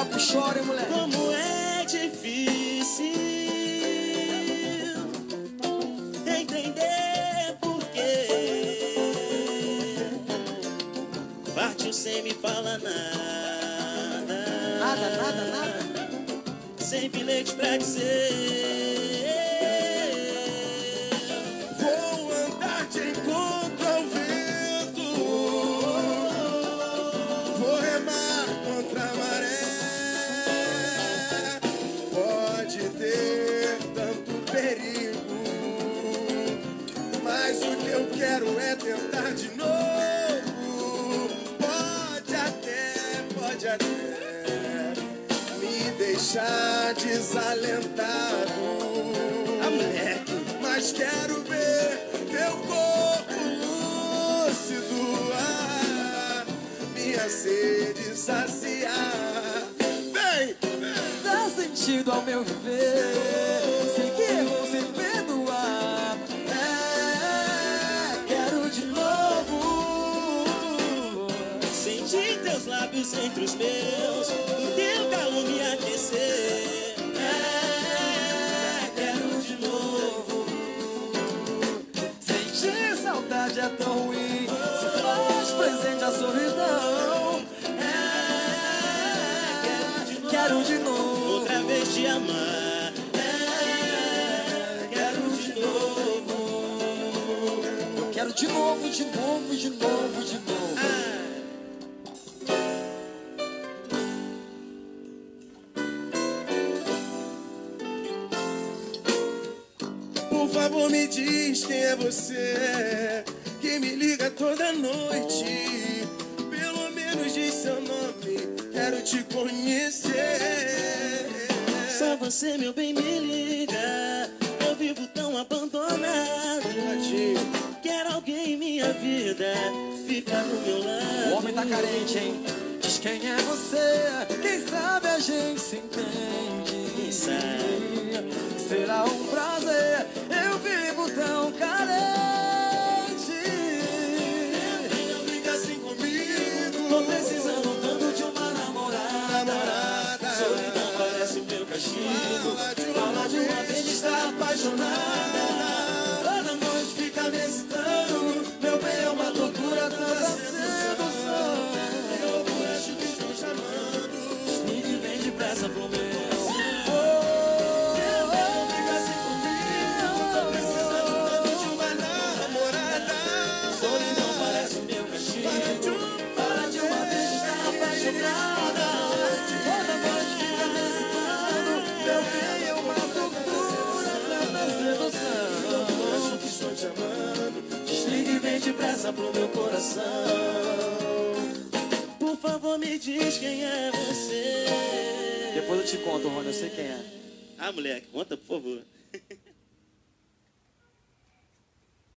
Chora, moleque. Como é difícil entender por quê. Partiu sem me falar nada. Nada. Sem bilhete pra dizer. Vou andar de encontro ao vento. Vou remar contra a maré. Pode ter tanto perigo, mas o que eu quero é tentar de novo. Pode até me deixar desalentado, moleque, mas quero ver teu corpo lúcido, minha sede saciar. Vem! Dá sentido ao meu viver. Sei que errou sem perdoar. Quero de novo sentir teus lábios entre os meus, o teu calor me aquecer. Quero de novo. Sentir saudade é tão ruim, se faz presente a solidão. Quero de novo. Outra vez te amar. Quero de novo. Eu quero de novo, de novo, de novo, de novo. Por favor, me diz quem é você, que me liga toda noite. Pelo menos diz seu nome, quero te conhecer. Só você, meu bem, me liga. Eu vivo tão abandonado. Quero alguém em minha vida, fica do meu lado. O homem tá carente, hein? Diz quem é você, quem sabe a gente se entende. Quem sabe? Será um prazer, eu vivo tão carente. Não fica assim comigo. Tô precisando tanto de uma namorada. Solidão parece meu castigo. Fala de uma vez de estar apaixonada. Toda noite fica me excitando. Meu bem é uma tortura, tanta sedução. Eu acho que estou chamando. E vem depressa pro meu. Depressa pro meu coração. Por favor, me diz quem é você. Depois eu te conto, Rony, eu sei quem é. Moleque, conta, por favor.